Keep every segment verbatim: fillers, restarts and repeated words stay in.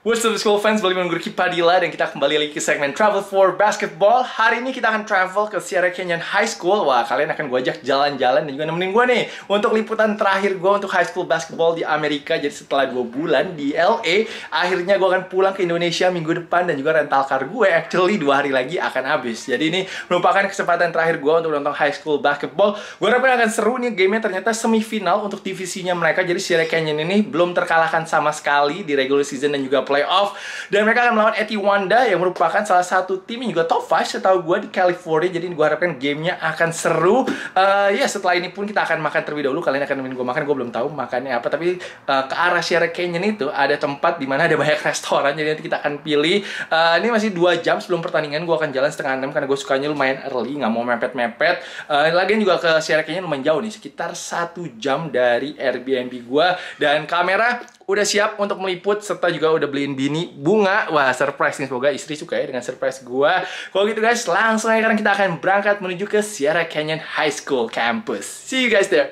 What's up school fans, balik dengan gue Ricky Padilla dan kita kembali lagi ke segmen Travel for Basketball. Hari ini kita akan travel ke Sierra Canyon High School. Wah, kalian akan gue ajak jalan-jalan dan juga nemenin gue nih untuk liputan terakhir gue untuk high school basketball di Amerika. Jadi setelah dua bulan di L A, akhirnya gue akan pulang ke Indonesia minggu depan. Dan juga rental car gue actually dua hari lagi akan habis. Jadi ini merupakan kesempatan terakhir gue untuk nonton high school basketball. Gue harapin akan seru nih, gamenya ternyata semifinal untuk divisinya mereka. Jadi Sierra Canyon ini belum terkalahkan sama sekali di regular season dan juga playoff. Dan mereka akan melawan Etiwanda yang merupakan salah satu tim yang juga top lima setahu gue di California. Jadi gue harapkan gamenya akan seru. uh, Ya setelah ini pun kita akan makan terlebih dahulu. Kalian akan nemenin gue makan, gue belum tahu makannya apa. Tapi uh, ke arah Sierra Canyon itu ada tempat di mana ada banyak restoran. Jadi nanti kita akan pilih. uh, Ini masih dua jam sebelum pertandingan. Gue akan jalan setengah enam karena gue sukanya lumayan early, nggak mau mepet-mepet. uh, Lagian juga ke Sierra Canyon lumayan jauh nih, sekitar satu jam dari Airbnb gue. Dan kamera udah siap untuk meliput, serta juga udah beliin bini bunga. Wah, surprise nih, semoga istri suka ya dengan surprise gua. Kalau gitu guys, langsung aja sekarang kita akan berangkat menuju ke Sierra Canyon High School campus. See you guys there.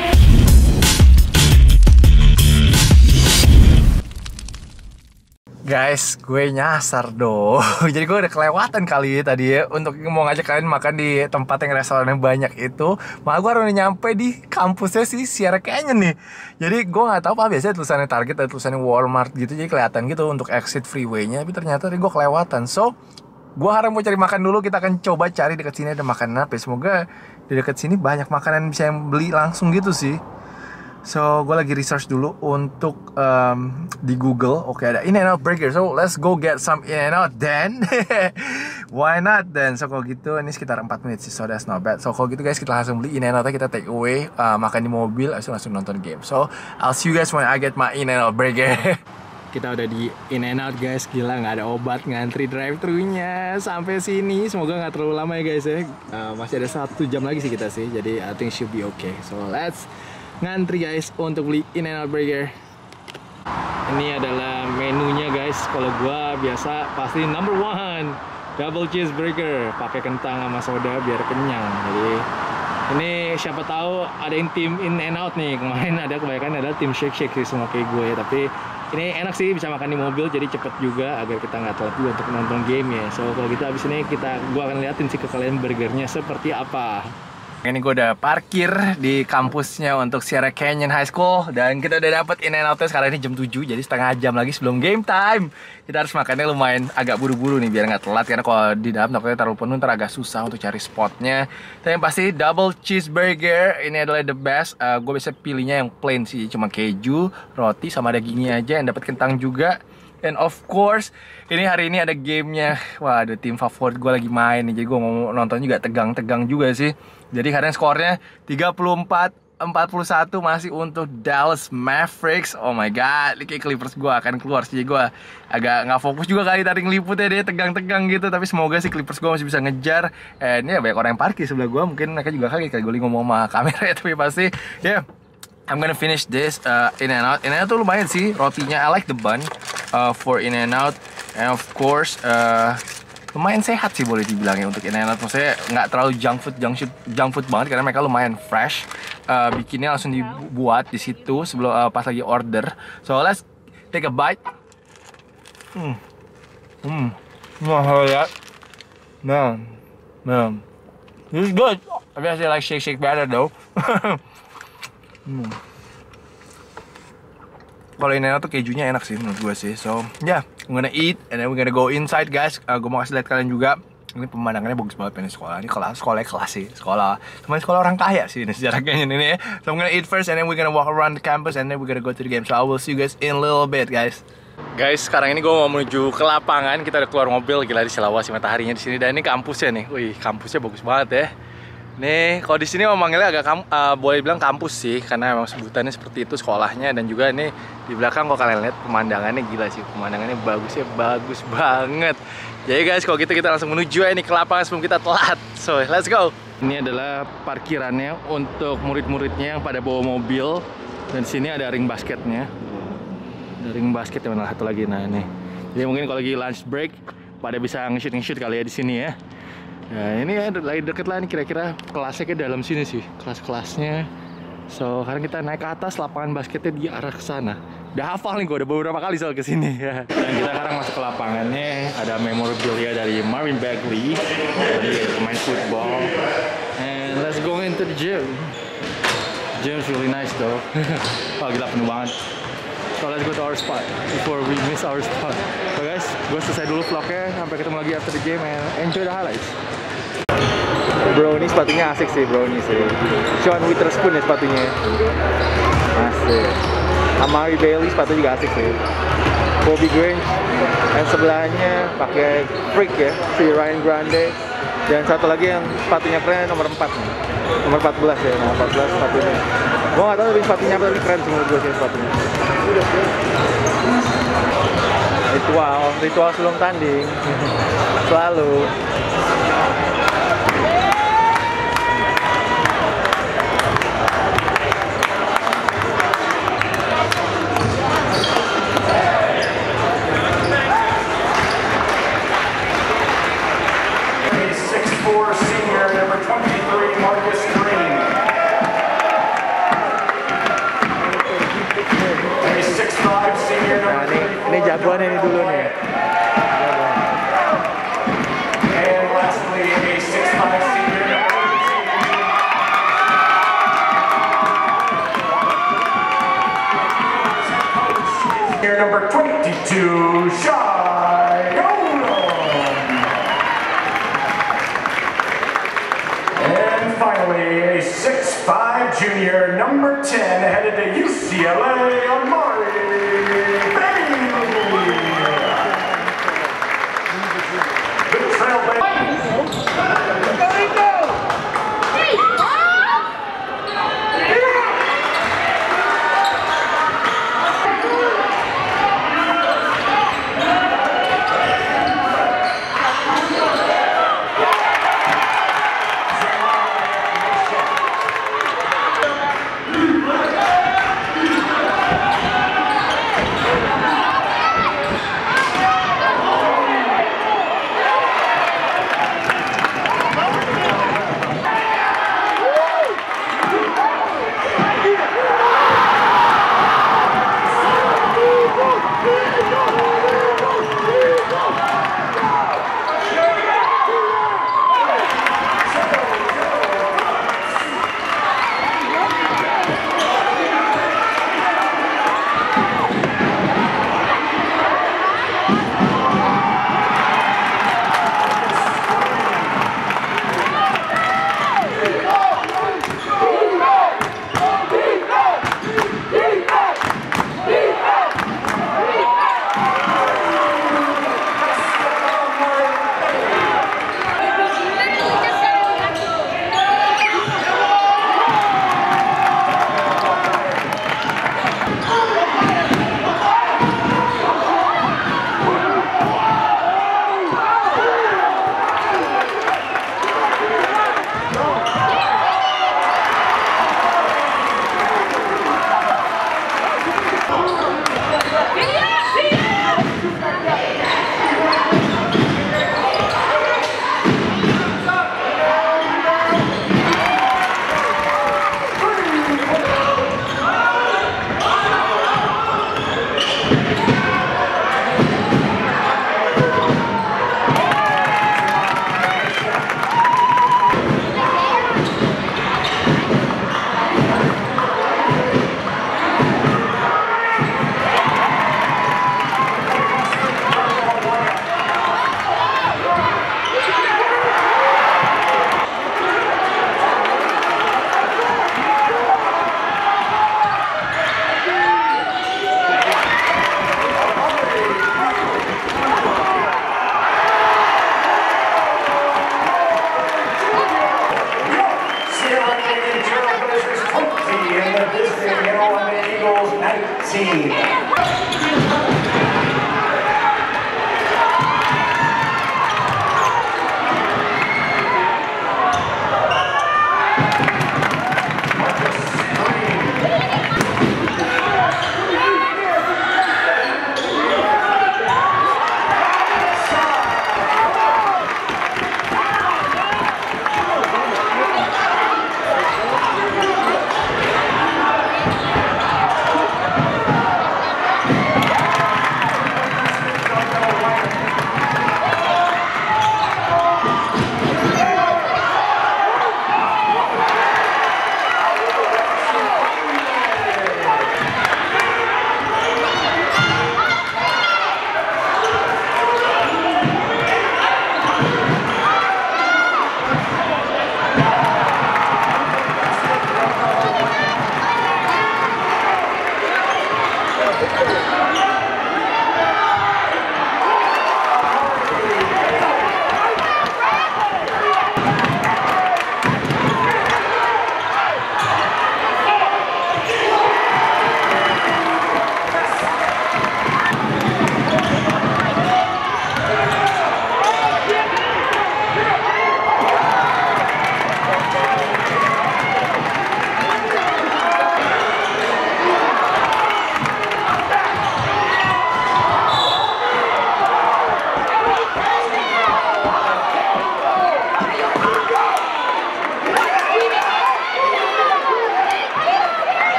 Guys, gue nyasar dong. Jadi gue udah kelewatan kali ya tadi ya untuk mau ngajak kalian makan di tempat yang restorannya banyak itu. Malah gue udah nyampe di kampusnya si Sierra Canyon nih. Jadi gue nggak tahu apa, biasanya tulisannya Target atau tulisannya Walmart gitu, jadi kelihatan gitu untuk exit freeway-nya. Tapi ternyata tadi gue kelewatan. So, gue harap mau cari makan dulu. Kita akan coba cari dekat sini ada makanan apa. Semoga di dekat sini banyak makanan bisa yang beli langsung gitu sih. So, gue lagi research dulu untuk um, di Google. Oke, okay, ada In-N-Out Burger. So, let's go get some In-N-Out then. Why not then? So, kalau gitu, ini sekitar empat menit sih. So, that's not bad. So, kalau gitu guys, kita langsung beli In-N-Out. Kita take away, uh, makan di mobil, langsung langsung nonton game. So, I'll see you guys when I get my In-N-Out Burger. Kita udah di In-N-Out guys. Gila, nggak ada obat ngantri drive-thru-nya sampai sini. Semoga nggak terlalu lama ya guys ya. Uh, masih ada satu jam lagi sih kita sih. Jadi, I think should be okay. So, let's ngantri guys untuk beli In-N-Out Burger. Ini adalah menunya guys. Kalau gua biasa pasti number one double cheeseburger pakai kentang sama soda biar kenyang. Jadi ini siapa tahu ada yang tim In-N-Out nih. Kemarin ada kebanyakan ada tim Shake Shake sih semua kayak gue. Tapi ini enak sih, bisa makan di mobil jadi cepet juga agar kita nggak telat juga untuk nonton game ya. So kalau gitu abis ini kita gua akan liatin sih ke kalian burgernya seperti apa. Ini gue udah parkir di kampusnya untuk Sierra Canyon High School. Dan kita udah dapet In-N-Out sekarang ini jam tujuh. Jadi setengah jam lagi sebelum game time. Kita harus makannya lumayan agak buru-buru nih biar nggak telat. Karena kalau di dalam takutnya terlalu penuh ntar agak susah untuk cari spotnya. Tapi yang pasti double cheeseburger ini adalah the best. uh, Gue biasa pilihnya yang plain sih, cuma keju, roti sama dagingnya aja. Yang dapat kentang juga. And of course, ini hari ini ada gamenya. Wah, ada tim favorit gue lagi main nih. Jadi gue mau nonton juga tegang-tegang juga sih. Jadi kadang skornya tiga puluh empat empat puluh satu masih untuk Dallas Mavericks. Oh my god, ini kayak Clippers gue akan keluar sih. Gue agak nggak fokus juga kali tadi ngeliputnya, dia tegang-tegang gitu. Tapi semoga sih Clippers gue masih bisa ngejar. Eh, ini ya banyak orang yang parkir sebelah gue. Mungkin mereka juga kaget kayak gue ngomong sama kamera ya. Tapi pasti ya yeah, I'm gonna finish this uh, In-N-Out. In-N-Out tuh lumayan sih rotinya. I like the bun uh, for In-N-Out. And of course uh, lumayan sehat sih boleh dibilangnya untuk In-N-Out. Maksudnya nggak terlalu junk food, junk food, junk food banget karena mereka lumayan fresh. Uh, bikinnya langsung dibuat di situ sebelum uh, pas lagi order. So let's take a bite. Hmm, hmm, wah lihat. Nah, nah, this is good. Tapi I still like shake shake better though. Hmm. Kalau In-N-Out tuh kejunya enak sih menurut gue sih. So yeah, I'm gonna eat and then we're gonna go inside guys. uh, Gue mau kasih lihat kalian juga. Ini pemandangannya bagus banget ini sekolah. Ini kelas sekolah kelas sih. Sekolah teman sekolah orang kaya sih ini sejarah kayaknya ini ya. So I'm gonna eat first and then we're gonna walk around the campus and then we're gonna go to the game. So I will see you guys in a little bit guys. Guys, sekarang ini gue mau menuju ke lapangan. Kita udah keluar mobil, gila di Sulawesi mataharinya di sini. Dan ini kampusnya nih. Wih, kampusnya bagus banget ya. Nih, kalau di sini memanggilnya agak kam uh, boleh bilang kampus sih, karena memang sebutannya seperti itu sekolahnya. Dan juga ini di belakang kalau kalian lihat pemandangannya gila sih, pemandangannya bagusnya bagus banget. Jadi guys, kalau gitu kita langsung menuju ya ini ke lapangan sebelum kita telat. So let's go. Ini adalah parkirannya untuk murid-muridnya yang pada bawa mobil. Dan di sini ada ring basketnya. Ada ring basket yang mana satu lagi. Nah ini. Jadi mungkin kalau lagi lunch break pada bisa nge-shoot nge-shoot kali ya di sini ya. Nah ini ya lagi deket lah nih kira-kira kelasnya ke dalam sini sih, kelas-kelasnya. So sekarang kita naik ke atas, lapangan basketnya di arah ke sana. Udah hafal nih gue, udah beberapa kali soal kesini ya. Dan kita sekarang masuk ke lapangannya, ada memorabilia dari Marvin Bagley, tadi ada pemain football. And let's go into the gym. Gym's really nice though. Oh gila penuh banget. So let's go to our spot before we miss our spot. So guys, gue selesai dulu vlognya. Sampai ketemu lagi after the game and enjoy the highlights. Bro, ini sepatunya asik sih bro, ini sih Sean Witherspoon ya sepatunya. Asik. Amari Bailey sepatu juga asik sih. Bobby Grange. Dan sebelahnya pakai Freak ya, si Ryan Grande. Dan satu lagi yang sepatunya keren nomor empat nih. Nomor empat belas ya, nomor empat belas sepatunya. Gua nggak tahu tapi sepatunya apa, tapi keren sih menurut gue sih sepatunya. Ritual, ritual sebelum tanding. Selalu. Ini jagoan ini dulu nih. And lastly, a six five senior number twenty-two, Shai Olam. And finally, a six five junior number ten headed to U C L A, Amari Bailey. The trailblazer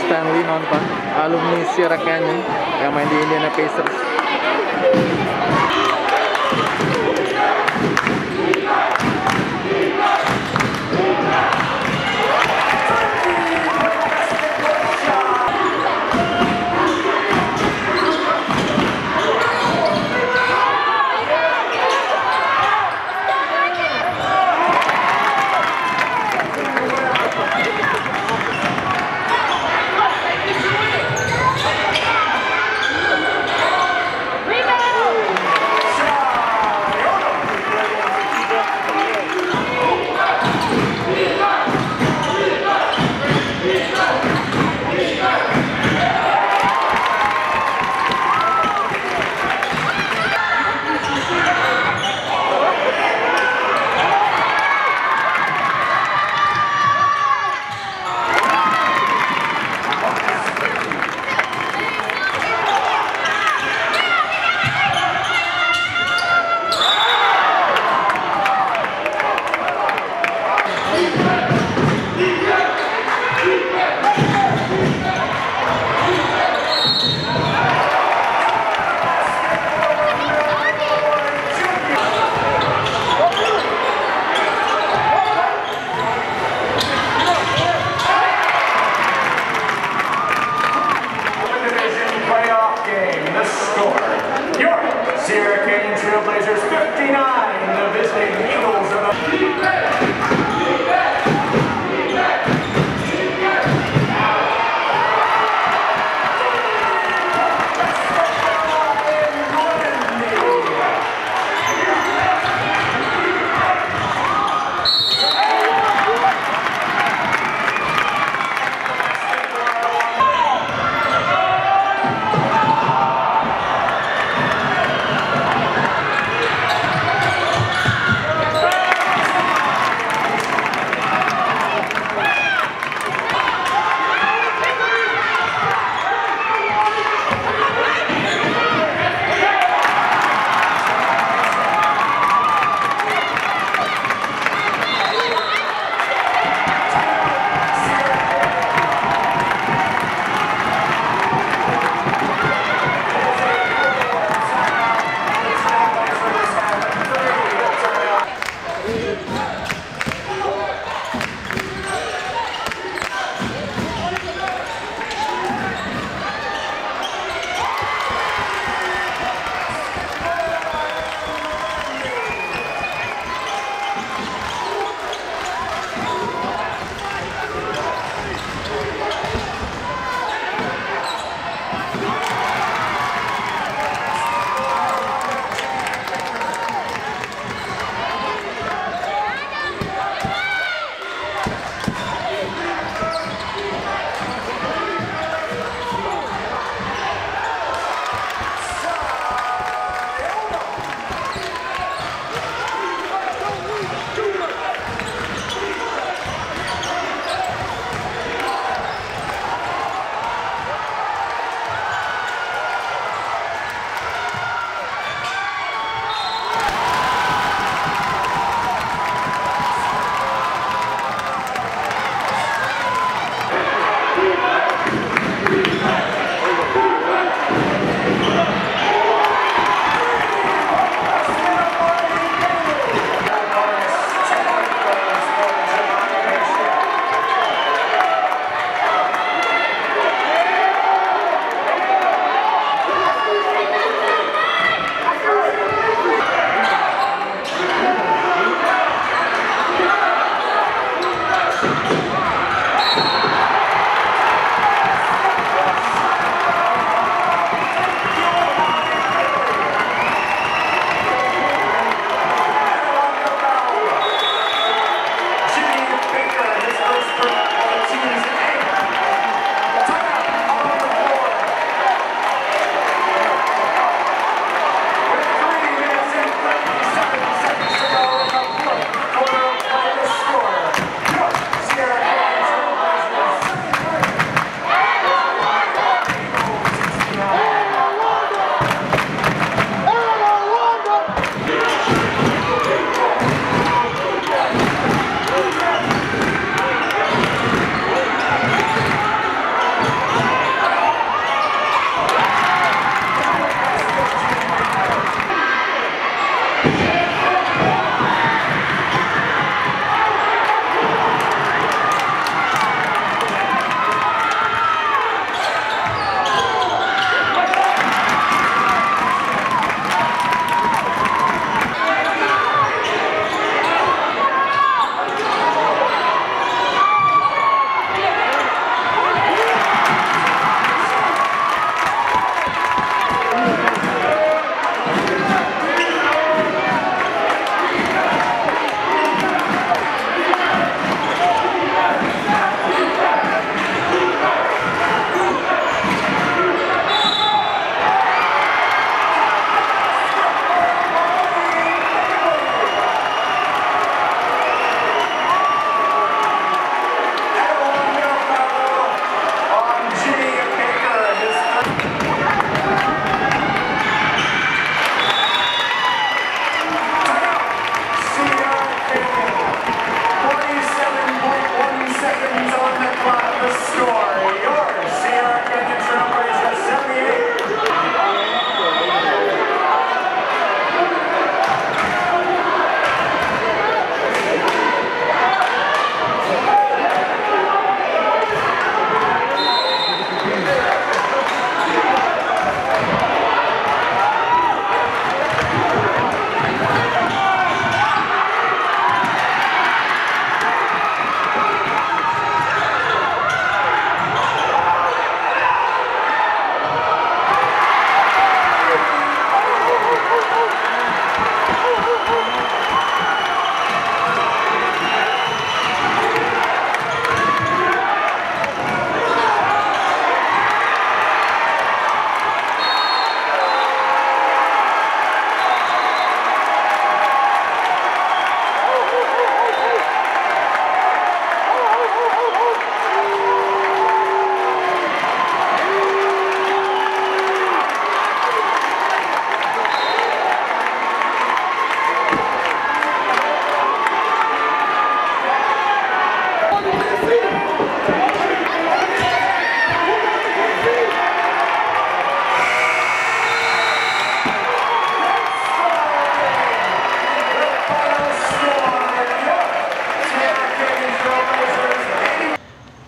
Stanley nonton, alumni Sierra Canyon yang main di Indiana Pacers.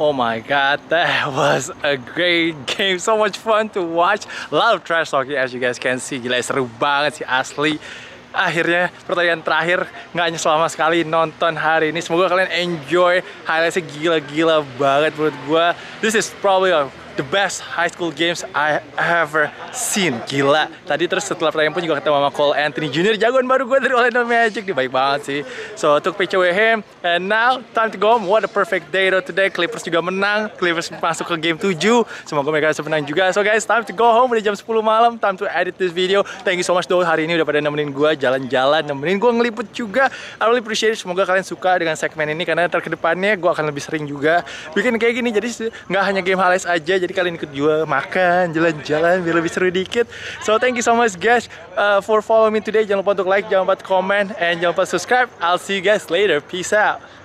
Oh my god, that was a great game. So much fun to watch. A lot of trash talking as you guys can see. Gila, seru banget sih asli. Akhirnya pertandingan terakhir nggak nyesel sama sekali nonton hari ini. Semoga kalian enjoy. Highlightsnya gila-gila banget menurut gue. This is probably a the best high school games I ever seen. Gila. Tadi terus setelah pertandingan pun juga ketemu sama Cole Anthony Junior Jagoan baru gue dari Orlando Magic. Dia baik banget sih. So took picture with him. And now time to go home. What a perfect day though today. Clippers juga menang. Clippers masuk ke game tujuh. Semoga mereka bisa menang juga. So guys, time to go home. Udah jam sepuluh malam. Time to edit this video. Thank you so much though. Hari ini udah pada nemenin gue jalan-jalan. Nemenin gue ngeliput juga. I really appreciate it. Semoga kalian suka dengan segmen ini. Karena ntar kedepannya gue akan lebih sering juga bikin kayak gini. Jadi nggak hanya game highlights aja. Jadi kalian ikut juga makan, jalan-jalan biar lebih seru dikit. So thank you so much guys uh, for following me today. Jangan lupa untuk like, jangan lupa untuk comment, and jangan lupa subscribe. I'll see you guys later. Peace out.